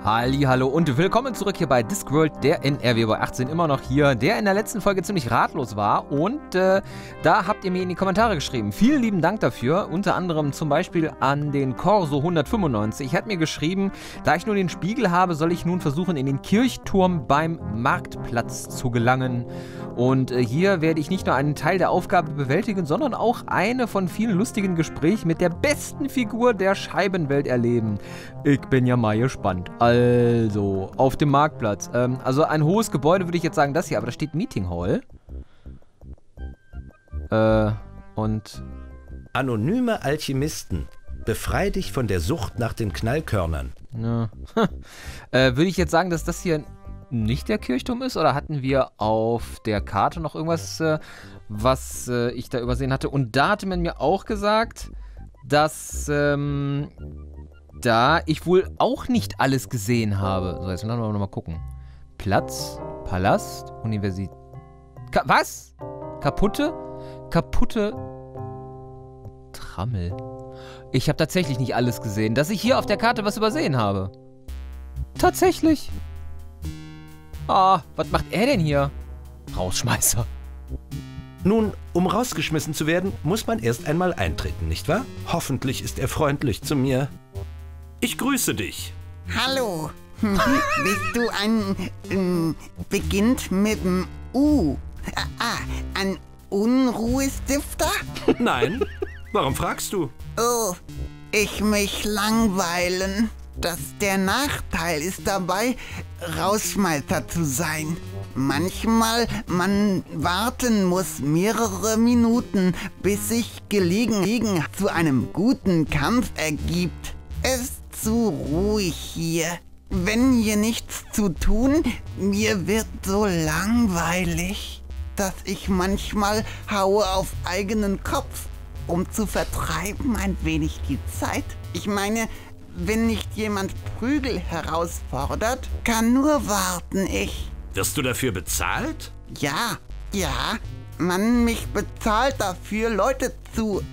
Hallihallo und willkommen zurück hier bei Discworld, der in RW bei 18 immer noch hier, der in der letzten Folge ziemlich ratlos war und da habt ihr mir in die Kommentare geschrieben. Vielen lieben Dank dafür, unter anderem zum Beispiel an den Corso 195. Hat mir geschrieben, da ich nur den Spiegel habe, soll ich nun versuchen, in den Kirchturm beim Marktplatz zu gelangen. Und hier werde ich nicht nur einen Teil der Aufgabe bewältigen, sondern auch eine von vielen lustigen Gesprächen mit der besten Figur der Scheibenwelt erleben. Ich bin ja mal gespannt. Also, auf dem Marktplatz. Also ein hohes Gebäude würde ich jetzt sagen, das hier, aber da steht Meeting Hall. Und... Anonyme Alchemisten. Befrei dich von der Sucht nach den Knallkörnern. Ja. Würde ich jetzt sagen, dass das hier nicht der Kirchturm ist? Oder hatten wir auf der Karte noch irgendwas, was ich da übersehen hatte? Und da hatte man mir auch gesagt, dass da ich wohl auch nicht alles gesehen habe. So, jetzt müssen wir nochmal gucken. Platz, Palast, Universität. Was? Kaputte Trammel. Ich habe tatsächlich nicht alles gesehen, dass ich hier auf der Karte was übersehen habe. Tatsächlich. Ah, was macht er denn hier? Rausschmeißer. Nun, um rausgeschmissen zu werden, muss man erst einmal eintreten, nicht wahr? Hoffentlich ist er freundlich zu mir. Ich grüße dich. Hallo. Bist du ein... beginnt mit dem U. Ein Unruhestifter? Nein. Warum fragst du? Oh, ich mich langweilen. Der Nachteil ist dabei, Rausschmeißer zu sein. Manchmal man warten muss mehrere Minuten, bis sich Gelegen zu einem guten Kampf ergibt. Es ist zu ruhig hier. Wenn hier nichts zu tun, mir wird so langweilig, dass ich manchmal haue auf eigenen Kopf, um zu vertreiben ein wenig die Zeit. Ich meine, wenn nicht jemand Prügel herausfordert, kann nur warten ich. Wirst du dafür bezahlt? Ja, man mich bezahlt dafür, Leute zu,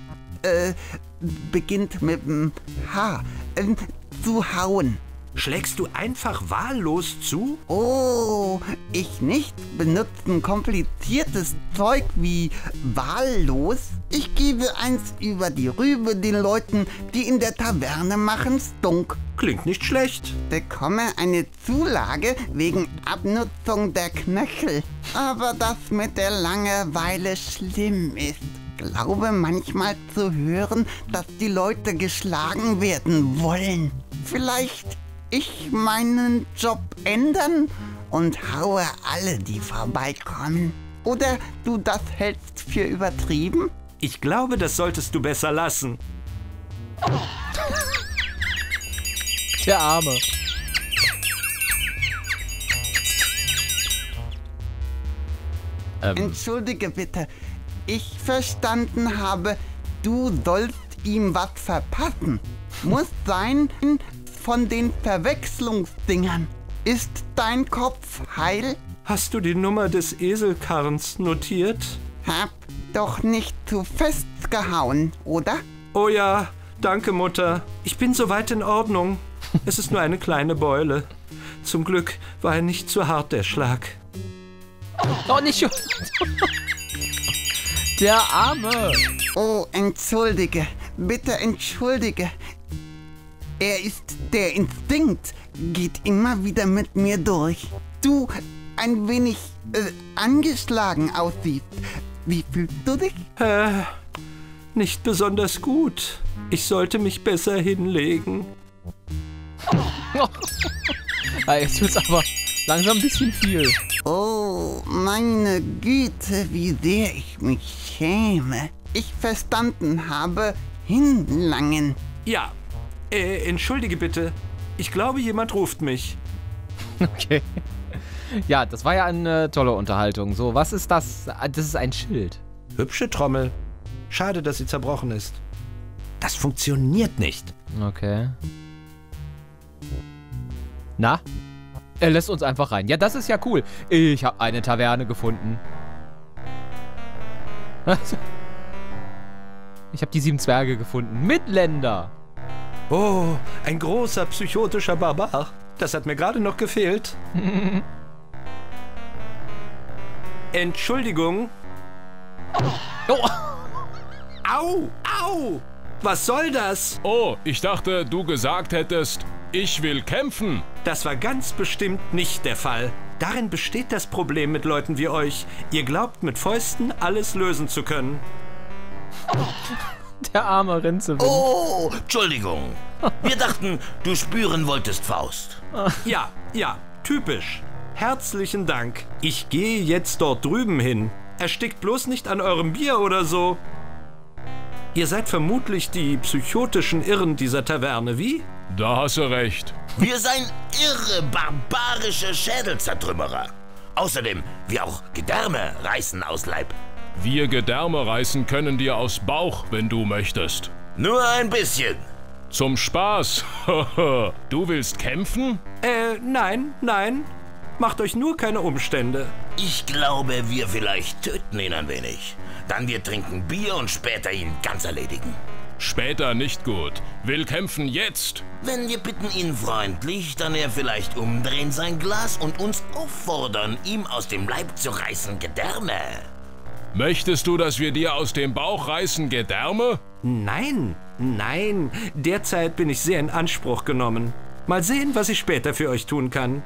beginnt mit dem H, zu hauen. Schlägst du einfach wahllos zu? Oh, ich nicht benutzen kompliziertes Zeug wie wahllos. Ich gebe eins über die Rübe den Leuten, die in der Taverne machen Stunk. Klingt nicht schlecht. Bekomme eine Zulage wegen Abnutzung der Knöchel. Aber das mit der Langeweile schlimm ist. Glaube manchmal zu hören, dass die Leute geschlagen werden wollen. Vielleicht ich meinen Job ändern und haue alle, die vorbeikommen. Oder du das hältst für übertrieben? Ich glaube, das solltest du besser lassen. Der Arme. Entschuldige bitte, ich verstanden habe, du sollst ihm was verpassen. Muss sein von den Verwechslungsdingern. Ist dein Kopf heil? Hast du die Nummer des Eselkarrens notiert? Hab doch nicht zu fest gehauen, oder? Oh ja, danke Mutter. Ich bin soweit in Ordnung. Es ist nur eine kleine Beule. Zum Glück war er nicht zu hart, der Schlag. Doch nicht schon. Der Arme. Oh, entschuldige. Bitte entschuldige. Der Instinkt geht immer wieder mit mir durch. Du ein wenig angeschlagen aussiehst. Wie fühlst du dich? Nicht besonders gut. Ich sollte mich besser hinlegen. Jetzt wird's aber langsam ein bisschen viel. Oh, meine Güte, wie sehr ich mich schäme. Ich verstanden habe, hinlangen. Ja, entschuldige bitte. Ich glaube, jemand ruft mich. Okay. Ja, das war ja eine tolle Unterhaltung. So, was ist das? Das ist ein Schild. Hübsche Trommel. Schade, dass sie zerbrochen ist. Das funktioniert nicht. Okay. Na? Er lässt uns einfach rein. Ja, das ist ja cool. Ich habe eine Taverne gefunden. Ich habe die 7 Zwerge gefunden. Mitländer. Oh, ein großer psychotischer Barbar. Das hat mir gerade noch gefehlt. Entschuldigung. Oh. Au, au! Was soll das? Oh, ich dachte, du gesagt hättest, ich will kämpfen. Das war ganz bestimmt nicht der Fall. Darin besteht das Problem mit Leuten wie euch. Ihr glaubt, mit Fäusten alles lösen zu können. Der arme Rinzewind. Oh, Entschuldigung. Wir dachten, du spüren wolltest, Faust. Ja, typisch. Herzlichen Dank. Ich gehe jetzt dort drüben hin. Erstickt bloß nicht an eurem Bier oder so. Ihr seid vermutlich die psychotischen Irren dieser Taverne, wie? Da hast du recht. Wir seien irre, barbarische Schädelzertrümmerer. Außerdem, wir auch Gedärme reißen aus Leib. Wir Gedärme reißen können dir aus Bauch, wenn du möchtest. Nur ein bisschen. Zum Spaß. Du willst kämpfen? Nein. Macht euch nur keine Umstände. Ich glaube, wir vielleicht töten ihn ein wenig. Dann wir trinken Bier und später ihn ganz erledigen. Später nicht gut. Will kämpfen jetzt. Wenn wir bitten ihn freundlich, dann er vielleicht umdrehen sein Glas und uns auffordern, ihm aus dem Leib zu reißen Gedärme. Möchtest du, dass wir dir aus dem Bauch reißen Gedärme? Nein. Derzeit bin ich sehr in Anspruch genommen. Mal sehen, was ich später für euch tun kann.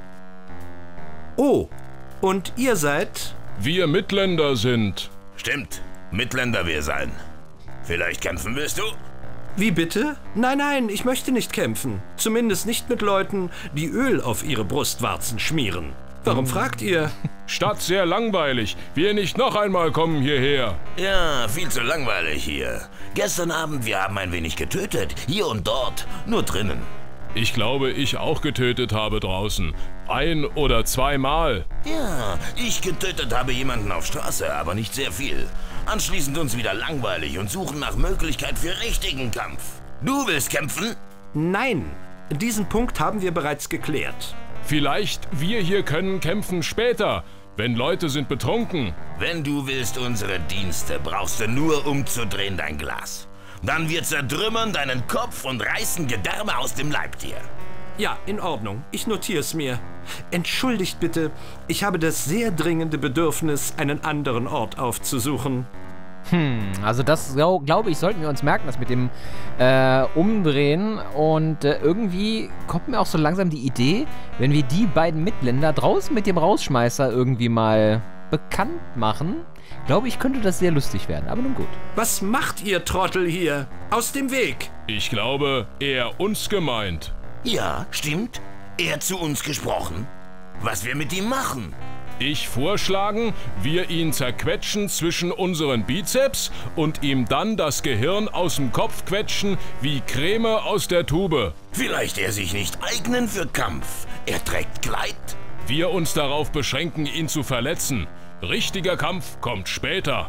Oh, und ihr seid? Wir Mitländer sind. Stimmt, Mitländer wir sein. Vielleicht kämpfen wirst du? Wie bitte? Nein, ich möchte nicht kämpfen. Zumindest nicht mit Leuten, die Öl auf ihre Brustwarzen schmieren. Warum fragt ihr? Stadt sehr langweilig. Wir nicht noch einmal kommen hierher. Ja, viel zu langweilig hier. Gestern Abend, wir haben ein wenig getötet. Hier und dort, nur drinnen. Ich glaube, ich auch getötet habe draußen. 1 oder 2 Mal. Ja, ich getötet habe jemanden auf Straße, aber nicht sehr viel. Anschließend uns wieder langweilig und suchen nach Möglichkeit für richtigen Kampf. Du willst kämpfen? Nein, diesen Punkt haben wir bereits geklärt. Vielleicht wir hier können kämpfen später, wenn Leute sind betrunken. Wenn du willst unsere Dienste, brauchst du nur umzudrehen dein Glas. Dann wir zertrümmern deinen Kopf und reißen Gedärme aus dem Leib dir. Ja, in Ordnung. Ich notiere es mir. Entschuldigt bitte, ich habe das sehr dringende Bedürfnis, einen anderen Ort aufzusuchen. Also das, glaube ich, sollten wir uns merken, das mit dem Umdrehen. Und irgendwie kommt mir auch so langsam die Idee, wenn wir die beiden Mitländer draußen mit dem Rausschmeißer irgendwie mal bekannt machen, glaube ich, könnte das sehr lustig werden. Aber nun gut. Was macht ihr Trottel hier? Aus dem Weg! Ich glaube, er uns gemeint. Ja, stimmt. Er zu uns gesprochen. Was wir mit ihm machen? Ich vorschlagen, wir ihn zerquetschen zwischen unseren Bizeps und ihm dann das Gehirn aus dem Kopf quetschen wie Creme aus der Tube. Vielleicht er sich nicht eignen für Kampf. Er trägt Kleid. Wir uns darauf beschränken, ihn zu verletzen. Richtiger Kampf kommt später.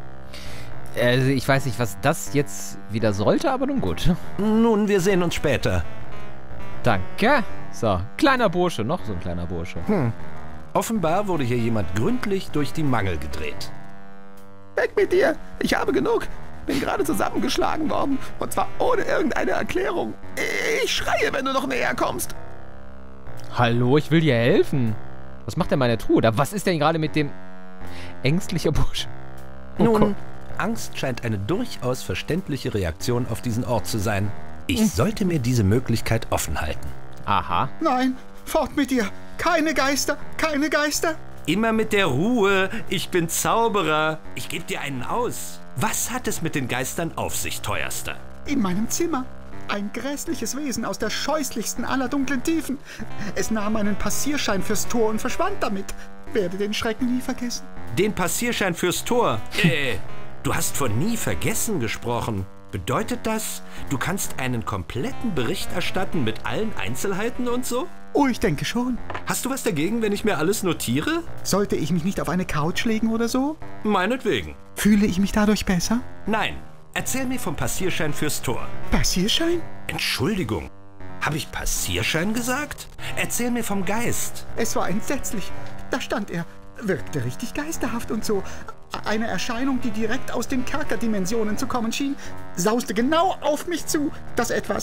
Also ich weiß nicht, was das jetzt wieder sollte, aber nun gut. Nun, wir sehen uns später. Danke. So, kleiner Bursche, noch so ein kleiner Bursche. Offenbar wurde hier jemand gründlich durch die Mangel gedreht. Weg mit dir! Ich habe genug! Bin gerade zusammengeschlagen worden. Und zwar ohne irgendeine Erklärung. Ich schreie, wenn du noch näher kommst. Hallo, ich will dir helfen. Was macht denn meine Truhe? Da, was ist denn gerade mit dem ängstlicher Bursche? Oh Nun, Gott. Angst scheint eine durchaus verständliche Reaktion auf diesen Ort zu sein. Ich sollte mir diese Möglichkeit offen halten. Aha. Nein, fort mit dir! Keine Geister! Keine Geister! Immer mit der Ruhe. Ich bin Zauberer. Ich gebe dir einen aus. Was hat es mit den Geistern auf sich, Teuerster? In meinem Zimmer. Ein grässliches Wesen aus der scheußlichsten aller dunklen Tiefen. Es nahm einen Passierschein fürs Tor und verschwand damit. Werde den Schrecken nie vergessen. Den Passierschein fürs Tor. Du hast von nie vergessen gesprochen. Bedeutet das, du kannst einen kompletten Bericht erstatten mit allen Einzelheiten und so? Oh, ich denke schon. Hast du was dagegen, wenn ich mir alles notiere? Sollte ich mich nicht auf eine Couch legen oder so? Meinetwegen. Fühle ich mich dadurch besser? Nein. Erzähl mir vom Passierschein fürs Tor. Passierschein? Entschuldigung. Habe ich Passierschein gesagt? Erzähl mir vom Geist. Es war entsetzlich. Da stand er. Wirkte richtig geisterhaft und so. Eine Erscheinung, die direkt aus den Kerkerdimensionen zu kommen schien, sauste genau auf mich zu. Das Etwas.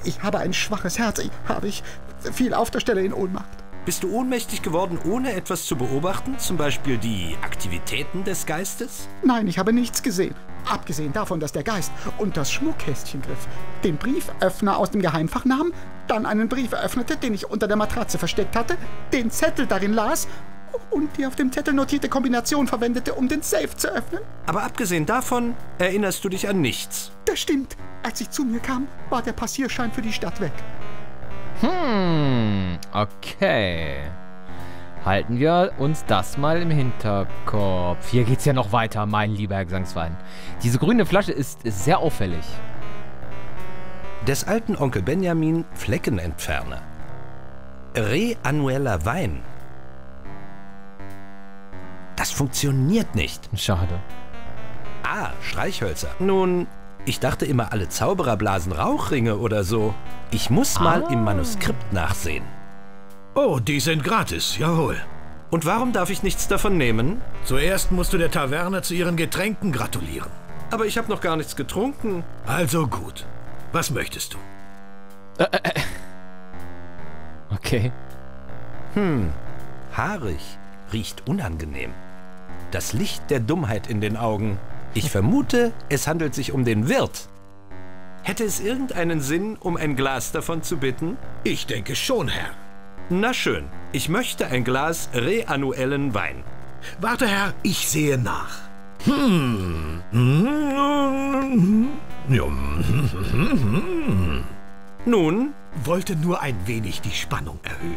Ich habe ein schwaches Herz. Ich fiel auf der Stelle in Ohnmacht. Bist du ohnmächtig geworden, ohne etwas zu beobachten? Zum Beispiel die Aktivitäten des Geistes? Nein, ich habe nichts gesehen. Abgesehen davon, dass der Geist unter das Schmuckkästchen griff, den Brieföffner aus dem Geheimfach nahm, dann einen Brief öffnete, den ich unter der Matratze versteckt hatte, den Zettel darin las und die auf dem Zettel notierte Kombination verwendete, um den Safe zu öffnen. Aber abgesehen davon erinnerst du dich an nichts. Das stimmt. Als ich zu mir kam, war der Passierschein für die Stadt weg. Okay. Halten wir uns das mal im Hinterkopf. Hier geht's ja noch weiter, mein lieber Herr Gesangsverein. Diese grüne Flasche ist sehr auffällig. Des alten Onkel Benjamin Fleckenentferner. Reannueller Wein. Das funktioniert nicht. Schade. Ah, Streichhölzer. Nun, ich dachte immer, alle Zauberer blasen Rauchringe oder so. Ich muss mal im Manuskript nachsehen. Oh, die sind gratis, jawohl. Und warum darf ich nichts davon nehmen? Zuerst musst du der Taverne zu ihren Getränken gratulieren. Aber ich habe noch gar nichts getrunken. Also gut. Was möchtest du? Okay. Haarig. Riecht unangenehm. Das Licht der Dummheit in den Augen. Ich vermute, es handelt sich um den Wirt. Hätte es irgendeinen Sinn, um ein Glas davon zu bitten? Ich denke schon, Herr. Na schön, ich möchte ein Glas reannuellen Wein. Warte, Herr, ich sehe nach. Nun? Wollte nur ein wenig die Spannung erhöhen.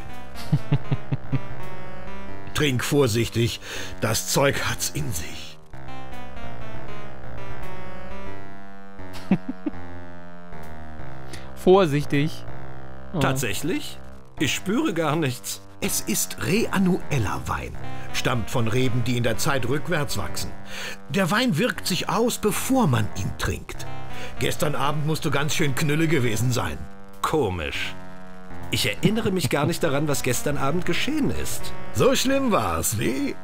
Trink vorsichtig, das Zeug hat's in sich. Vorsichtig. Oh. Tatsächlich? Ich spüre gar nichts. Es ist reannueller Wein. Stammt von Reben, die in der Zeit rückwärts wachsen. Der Wein wirkt sich aus, bevor man ihn trinkt. Gestern Abend musst du ganz schön knülle gewesen sein. Komisch. Ich erinnere mich gar nicht daran, was gestern Abend geschehen ist. So schlimm war's, wie?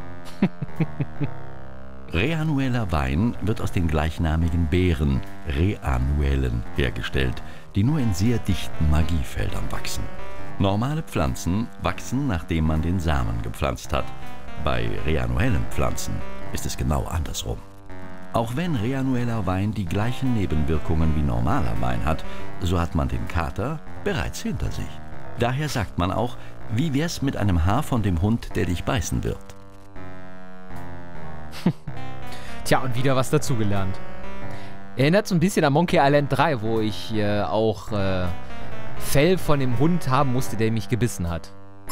Reannueller Wein wird aus den gleichnamigen Beeren, Reannuellen, hergestellt, die nur in sehr dichten Magiefeldern wachsen. Normale Pflanzen wachsen, nachdem man den Samen gepflanzt hat. Bei reannuellen Pflanzen ist es genau andersrum. Auch wenn reannueller Wein die gleichen Nebenwirkungen wie normaler Wein hat, so hat man den Kater bereits hinter sich. Daher sagt man auch, wie wär's mit einem Haar von dem Hund, der dich beißen wird? Tja, und wieder was dazugelernt. Erinnert so ein bisschen an Monkey Island 3, wo ich auch Fell von dem Hund haben musste, der mich gebissen hat.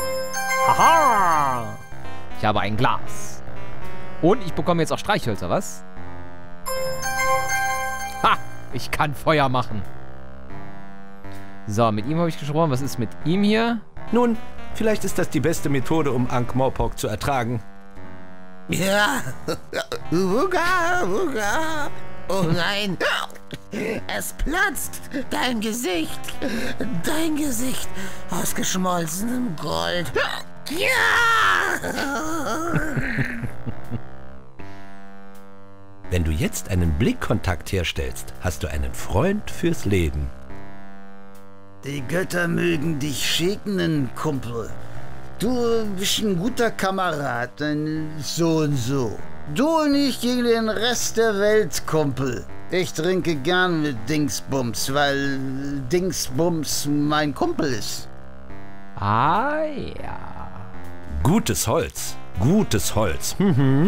Haha! Ich habe ein Glas. Und ich bekomme jetzt auch Streichhölzer, was? Ha! Ich kann Feuer machen. So, mit ihm habe ich gesprochen. Was ist mit ihm hier? Nun, vielleicht ist das die beste Methode, um Ankh-Morpork zu ertragen. Ja. Uga, uga. Oh nein. Es platzt. Dein Gesicht. Dein Gesicht aus geschmolzenem Gold. Ja. Wenn du jetzt einen Blickkontakt herstellst, hast du einen Freund fürs Leben. Die Götter mögen dich segnen, Kumpel. Du bist ein guter Kamerad, ein so und so. Du und ich gegen den Rest der Welt, Kumpel. Ich trinke gern mit Dingsbums, weil Dingsbums mein Kumpel ist. Ah, ja. Gutes Holz. Gutes Holz.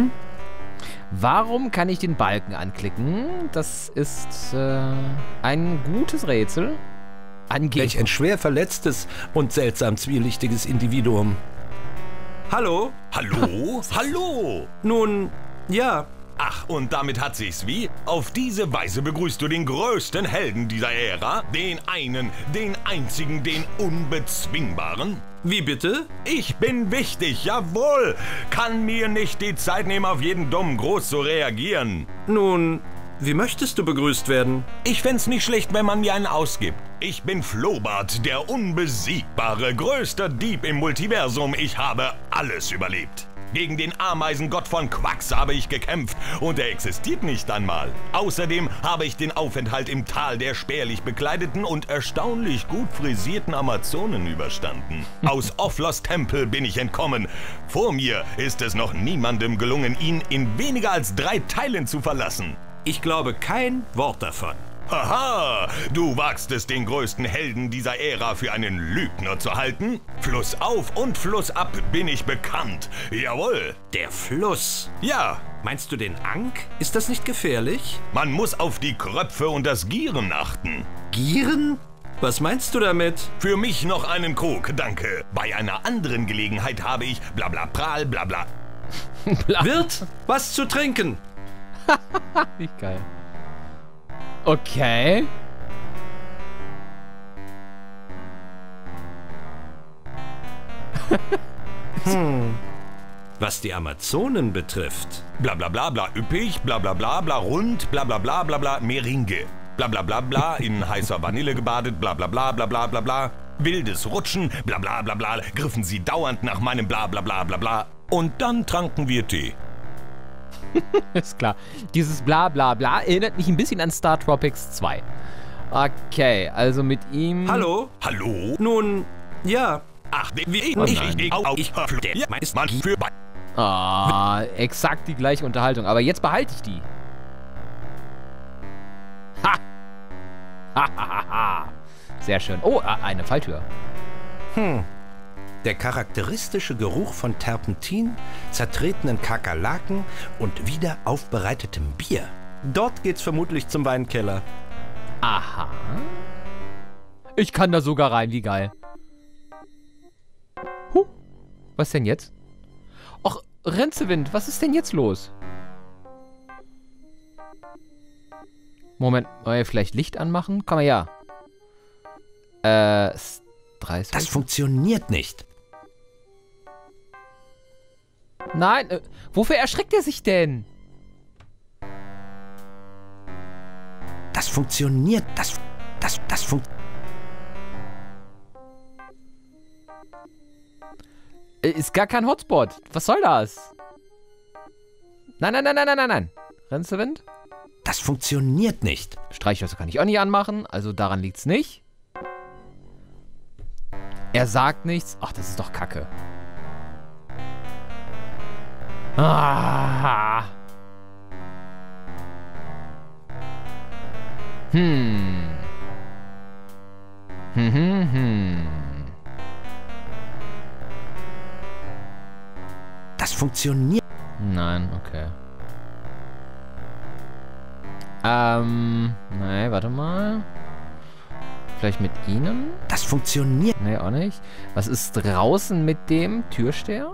Warum kann ich den Balken anklicken? Das ist ein gutes Rätsel. Welch ein schwer verletztes und seltsam zwielichtiges Individuum. Hallo? Hallo? Hallo? Nun, ja. Ach, und damit hat sich's wie? Auf diese Weise begrüßt du den größten Helden dieser Ära? Den einen, den einzigen, den unbezwingbaren? Wie bitte? Ich bin wichtig, jawohl! Kann mir nicht die Zeit nehmen, auf jeden dummen Groß zu reagieren. Nun, wie möchtest du begrüßt werden? Ich fänd's nicht schlecht, wenn man mir einen ausgibt. Ich bin Flobart, der unbesiegbare, größte Dieb im Multiversum. Ich habe alles überlebt. Gegen den Ameisengott von Quax habe ich gekämpft und er existiert nicht einmal. Außerdem habe ich den Aufenthalt im Tal der spärlich bekleideten und erstaunlich gut frisierten Amazonen überstanden. Aus Ophlos Tempel bin ich entkommen. Vor mir ist es noch niemandem gelungen, ihn in weniger als 3 Teilen zu verlassen. Ich glaube kein Wort davon. Haha, du wagst es, den größten Helden dieser Ära für einen Lügner zu halten? Flussauf und flussab bin ich bekannt. Jawohl. Der Fluss. Ja. Meinst du den Ankh? Ist das nicht gefährlich? Man muss auf die Kröpfe und das Gieren achten. Gieren? Was meinst du damit? Für mich noch einen Krug, danke. Bei einer anderen Gelegenheit habe ich blabla pral blabla. Wirt, was zu trinken? Nicht geil. Okay. Was die Amazonen betrifft. Bla bla bla bla üppig, bla bla bla bla rund, bla bla bla bla bla Meringue. Bla bla bla bla in heißer Vanille gebadet, bla bla bla bla bla bla bla. Wildes Rutschen, bla bla bla bla, griffen sie dauernd nach meinem bla bla bla bla bla. Und dann tranken wir Tee. Ist klar. Dieses bla bla bla erinnert mich ein bisschen an Star Tropics 2. Okay, also mit ihm... Hallo? Hallo? Nun, ja. Ach, exakt die gleiche Unterhaltung. Aber jetzt behalte ich die. Ha! Ha, ha, ha. Sehr schön. Oh, eine Falltür. Der charakteristische Geruch von Terpentin, zertretenen Kakerlaken und wieder aufbereitetem Bier. Dort geht's vermutlich zum Weinkeller. Aha. Ich kann da sogar rein, wie geil. Was denn jetzt? Och, Renzewind, was ist denn jetzt los? Moment, vielleicht Licht anmachen? Komm mal ja. 30. Das funktioniert nicht. Nein, wofür erschreckt er sich denn? Das funktioniert, das funktioniert. Ist gar kein Hotspot. Was soll das? Nein, nein, nein, nein, nein, nein, nein. Renzewind? Das funktioniert nicht. Streichhölzer kann ich auch nicht anmachen, also daran liegt's nicht. Er sagt nichts. Ach, das ist doch Kacke. Ah. Das funktioniert. Nein, okay. Nee, warte mal. Vielleicht mit Ihnen? Das funktioniert. Nee, auch nicht. Was ist draußen mit dem Türsteher?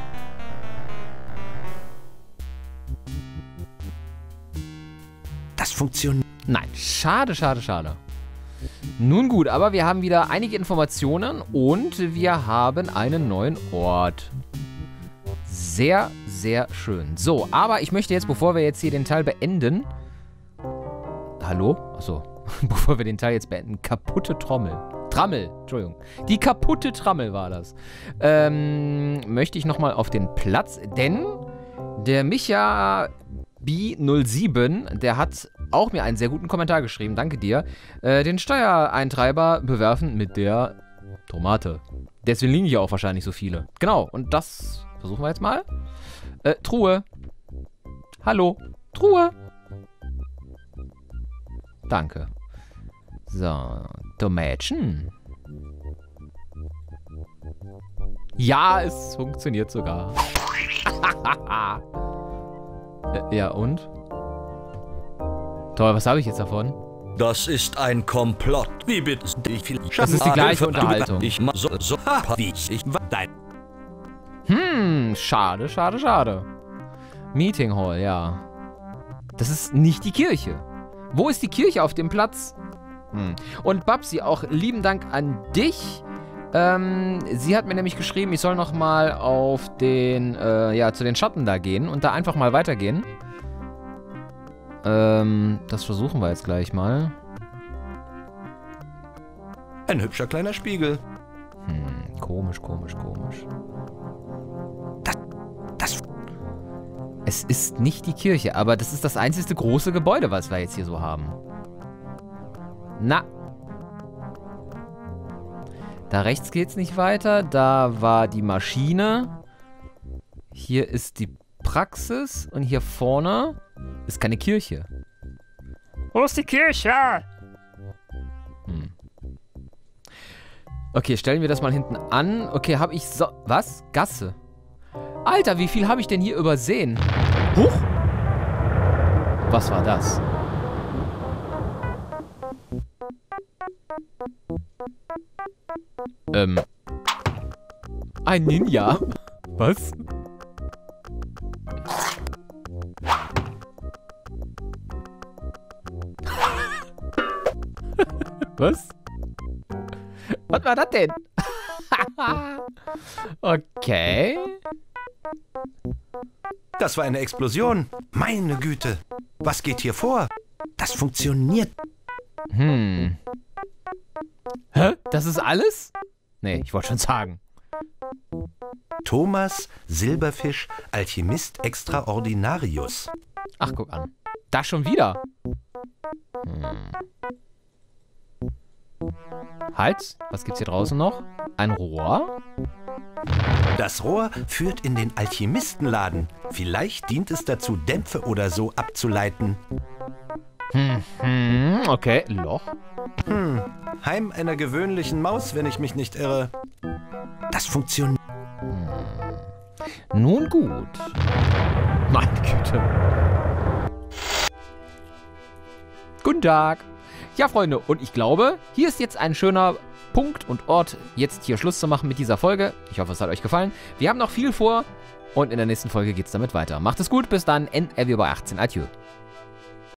Das funktioniert. Nein, schade, schade, schade. Nun gut, aber wir haben wieder einige Informationen und wir haben einen neuen Ort. Sehr, sehr schön. So, aber ich möchte jetzt, bevor wir jetzt hier den Teil beenden... Hallo? Achso. Bevor wir den Teil jetzt beenden, kaputte Trommel. Trammel, Entschuldigung. Die kaputte Trammel war das. Möchte ich nochmal auf den Platz, denn der Micha B07, der hat auch mir einen sehr guten Kommentar geschrieben, danke dir, den Steuereintreiber bewerfen mit der Tomate. Deswegen liegen hier auch wahrscheinlich so viele. Genau, und das versuchen wir jetzt mal. Truhe. Hallo. Truhe. Danke. So, Tomätchen. Ja, es funktioniert sogar. Ja, und? Toll, was habe ich jetzt davon? Das ist ein Komplott. Wie bitte? Das ist die gleiche Unterhaltung. Schade, schade, schade. Meeting Hall, ja. Das ist nicht die Kirche. Wo ist die Kirche auf dem Platz? Und Babsi, auch lieben Dank an dich. Sie hat mir nämlich geschrieben, ich soll nochmal auf den, zu den Schatten da gehen und da einfach mal weitergehen. Das versuchen wir jetzt gleich mal. Ein hübscher kleiner Spiegel. Komisch. Es ist nicht die Kirche, aber das ist das einzige große Gebäude, was wir jetzt hier so haben. Na. Da rechts geht's nicht weiter. Da war die Maschine. Hier ist die Praxis. Und hier vorne ist keine Kirche. Wo ist die Kirche? Okay, stellen wir das mal hinten an. Okay, habe ich so... Was? Gasse. Alter, wie viel habe ich denn hier übersehen? Huch! Was war das? Ein Ninja? Was? Was? Was war das denn? Okay. Das war eine Explosion. Meine Güte. Was geht hier vor? Das funktioniert. Hä? Das ist alles? Nee, ich wollte schon sagen. Thomas Silberfisch, Alchemist Extraordinarius. Ach, guck an. Da schon wieder. Halt, was gibt's hier draußen noch? Ein Rohr? Das Rohr führt in den Alchemistenladen. Vielleicht dient es dazu, Dämpfe oder so abzuleiten. Okay, Loch. Heim einer gewöhnlichen Maus, wenn ich mich nicht irre. Das funktioniert. Nun gut. Meine Güte. Guten Tag. Ja, Freunde, und ich glaube, hier ist jetzt ein schöner Punkt und Ort, jetzt hier Schluss zu machen mit dieser Folge. Ich hoffe, es hat euch gefallen. Wir haben noch viel vor und in der nächsten Folge geht es damit weiter. Macht es gut, bis dann. NRW bei 18. Adieu.